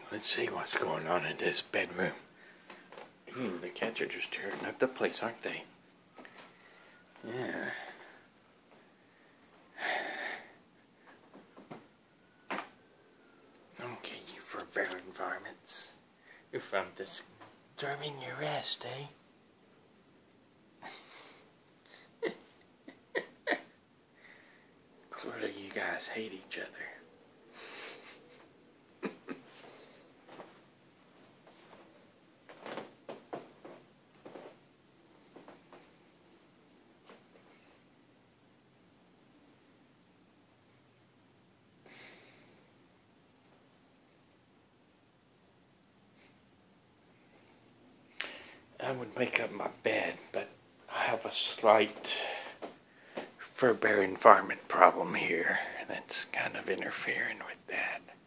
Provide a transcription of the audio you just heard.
Let's see what's going on in this bedroom. The cats are just tearing up the place, aren't they? Yeah. Okay, you forbidden varmints. You found this disturbing your rest, eh? Clearly you guys hate each other. I would make up my bed, but I have a slight fur-bearing varmint problem here that's kind of interfering with that.